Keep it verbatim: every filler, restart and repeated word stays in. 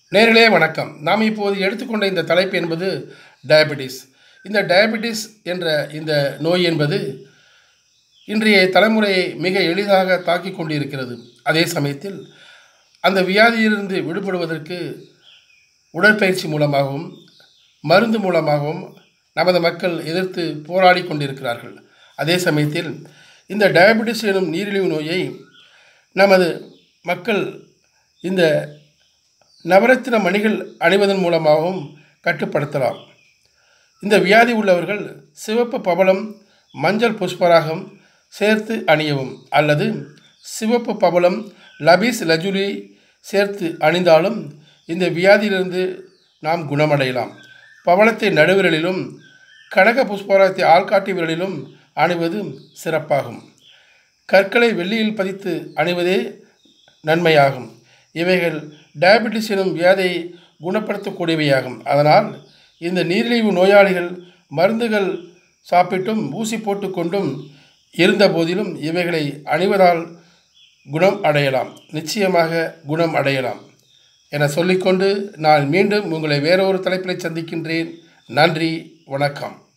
நேயர்களே வணக்கம். நாம் இப்போது எடுத்துக்கொண்ட இந்த தலைப்பு என்பது டயபெட்டிஸ். இந்த டயபெட்டிஸ் என்ற இந்த நோய் என்பது இன்றைய தலைமுறையை மிக எளிதாக தாக்கி கொண்டிருக்கிறது. அதே சமயத்தில் அந்த வியாதியிலிருந்து விடுபடுவதற்கு உடற்பயிற்சி மூலமாகவும் மருந்து மூலமாகவும் நமது மக்கள் எதிர்த்து போராடி கொண்டிருக்கிறார்கள். அதே சமயத்தில் இந்த டயபெட்டிஸ் எனும் நீரிழிவு நோயை நமது மக்கள் இந்த நவரத்தின மணிகள் அணிவதன் மூலமாகவும் கட்டுப்படுத்தலாம். இந்த வியாதி உள்ளவர்கள் சிவப்பு பவளம் மஞ்சள் புஷ்பராகம் சேர்த்து அணியவும் அல்லது சிவப்பு பவளம் லபீஸ் லஜுலி சேர்த்து அணிந்தாலும் இந்த வியாதியிலிருந்து நாம் குணமடையலாம். பவளத்தை நடுவிரலிலும் கனக புஷ்பராகத்தை ஆள்காட்டி விரலிலும் அணிவது சிறப்பாகும். கற்களை வெள்ளியில் பதித்து அணிவதே நன்மையாகும். இவைகள் டயபெட்டிஸ் எனும் வியாதியை குணப்படுத்தக்கூடியவையாகும். அதனால் இந்த நீரிழிவு நோயாளிகள் மருந்துகள் சாப்பிட்டும் ஊசி போட்டுக்கொண்டும் இருந்த போதிலும் இவைகளை அணிவதால் குணம் அடையலாம், நிச்சயமாக குணம் அடையலாம் என சொல்லிக்கொண்டு நான் மீண்டும் உங்களை வேறொரு தலைப்பில் சந்திக்கின்றேன். நன்றி, வணக்கம்.